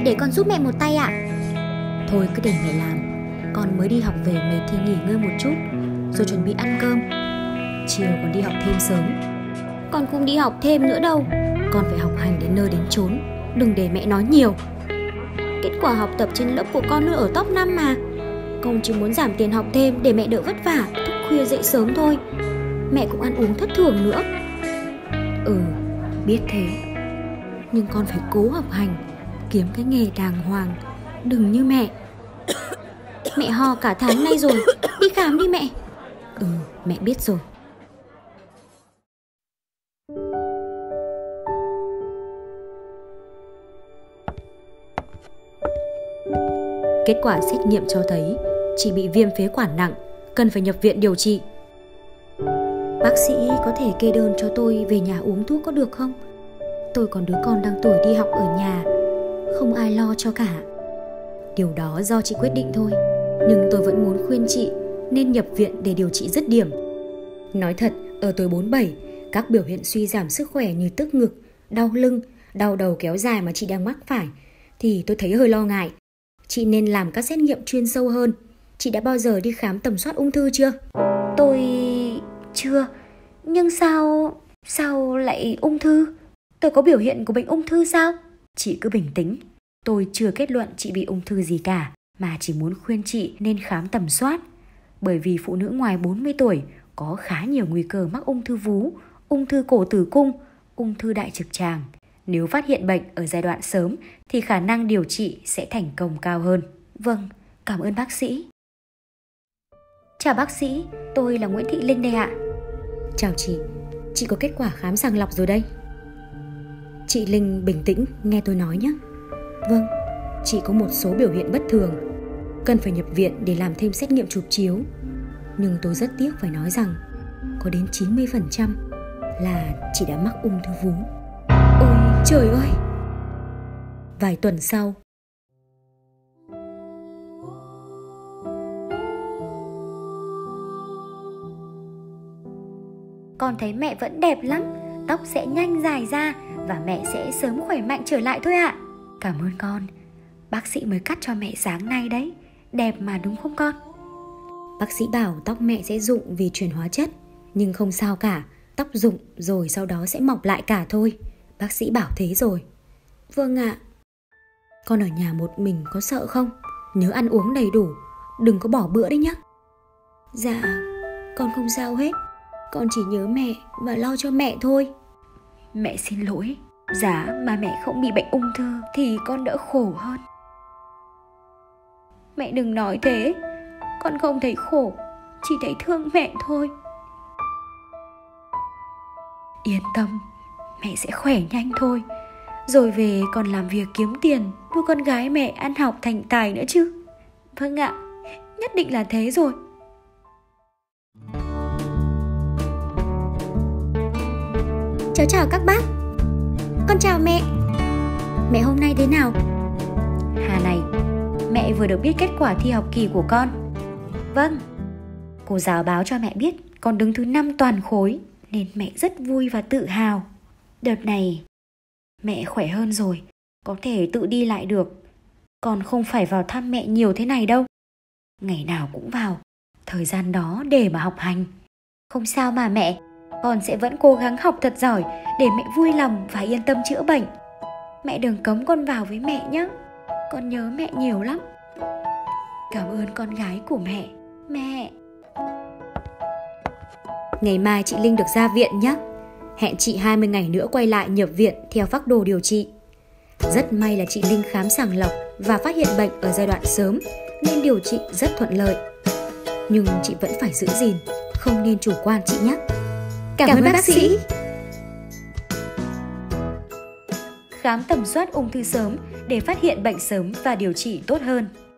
để con giúp mẹ một tay ạ. Thôi cứ để mẹ làm. Con mới đi học về mệt thì nghỉ ngơi một chút, rồi chuẩn bị ăn cơm. Chiều còn đi học thêm sớm. Con không đi học thêm nữa đâu. Con phải học hành đến nơi đến chốn. Đừng để mẹ nói nhiều. Kết quả học tập trên lớp của con luôn ở top 5 mà. Con chỉ muốn giảm tiền học thêm để mẹ đỡ vất vả, thức khuya dậy sớm thôi. Mẹ cũng ăn uống thất thường nữa. Biết thế. Nhưng con phải cố học hành, kiếm cái nghề đàng hoàng. Đừng như mẹ. Mẹ ho cả tháng nay rồi. Đi khám đi mẹ. Mẹ biết rồi. Kết quả xét nghiệm cho thấy chị bị viêm phế quản nặng, cần phải nhập viện điều trị. Bác sĩ có thể kê đơn cho tôi về nhà uống thuốc có được không? Tôi còn đứa con đang tuổi đi học ở nhà, không ai lo cho cả. Điều đó do chị quyết định thôi, nhưng tôi vẫn muốn khuyên chị nên nhập viện để điều trị dứt điểm. Nói thật, ở tuổi 47, các biểu hiện suy giảm sức khỏe như tức ngực, đau lưng, đau đầu kéo dài mà chị đang mắc phải thì tôi thấy hơi lo ngại. Chị nên làm các xét nghiệm chuyên sâu hơn. Chị đã bao giờ đi khám tầm soát ung thư chưa? Tôi chưa. Nhưng sao lại ung thư? Tôi có biểu hiện của bệnh ung thư sao? Chị cứ bình tĩnh. Tôi chưa kết luận chị bị ung thư gì cả, mà chỉ muốn khuyên chị nên khám tầm soát. Bởi vì phụ nữ ngoài 40 tuổi có khá nhiều nguy cơ mắc ung thư vú, ung thư cổ tử cung, ung thư đại trực tràng. Nếu phát hiện bệnh ở giai đoạn sớm thì khả năng điều trị sẽ thành công cao hơn. Vâng, cảm ơn bác sĩ. Chào bác sĩ, tôi là Nguyễn Thị Linh đây ạ. Chào chị có kết quả khám sàng lọc rồi đây. Chị Linh bình tĩnh nghe tôi nói nhé. Vâng, chị có một số biểu hiện bất thường, cần phải nhập viện để làm thêm xét nghiệm chụp chiếu. Nhưng tôi rất tiếc phải nói rằng có đến 90% là chị đã mắc ung thư vú. Ôi trời ơi! Vài tuần sau, con thấy mẹ vẫn đẹp lắm, tóc sẽ nhanh dài ra và mẹ sẽ sớm khỏe mạnh trở lại thôi ạ. Cảm ơn con, bác sĩ mới cắt cho mẹ sáng nay đấy, đẹp mà đúng không con? Bác sĩ bảo tóc mẹ sẽ rụng vì chuyển hóa chất, nhưng không sao cả, tóc rụng rồi sau đó sẽ mọc lại cả thôi. Bác sĩ bảo thế rồi. Vâng ạ. Con ở nhà một mình có sợ không? Nhớ ăn uống đầy đủ, đừng có bỏ bữa đấy nhé. Dạ, con không sao hết. Con chỉ nhớ mẹ và lo cho mẹ thôi. Mẹ xin lỗi. Giá mà mẹ không bị bệnh ung thư thì con đỡ khổ hơn. Mẹ đừng nói thế. Con không thấy khổ, chỉ thấy thương mẹ thôi. Yên tâm, mẹ sẽ khỏe nhanh thôi. Rồi về còn làm việc kiếm tiền, nuôi con gái mẹ ăn học thành tài nữa chứ. Vâng ạ, nhất định là thế rồi. Cháu chào các bác. Con chào mẹ. Mẹ hôm nay thế nào? Hà này, mẹ vừa được biết kết quả thi học kỳ của con. Vâng, cô giáo báo cho mẹ biết con đứng thứ 5 toàn khối, nên mẹ rất vui và tự hào. Đợt này mẹ khỏe hơn rồi, có thể tự đi lại được. Con không phải vào thăm mẹ nhiều thế này đâu. Ngày nào cũng vào, thời gian đó để mà học hành. Không sao mà mẹ, con sẽ vẫn cố gắng học thật giỏi để mẹ vui lòng và yên tâm chữa bệnh. Mẹ đừng cấm con vào với mẹ nhé, con nhớ mẹ nhiều lắm. Cảm ơn con gái của mẹ. Mẹ. Ngày mai chị Linh được ra viện nhé. Hẹn chị 20 ngày nữa quay lại nhập viện theo phác đồ điều trị. Rất may là chị Linh khám sàng lọc và phát hiện bệnh ở giai đoạn sớm nên điều trị rất thuận lợi. Nhưng chị vẫn phải giữ gìn, không nên chủ quan chị nhé. Cảm ơn bác sĩ. Khám tầm soát ung thư sớm để phát hiện bệnh sớm và điều trị tốt hơn.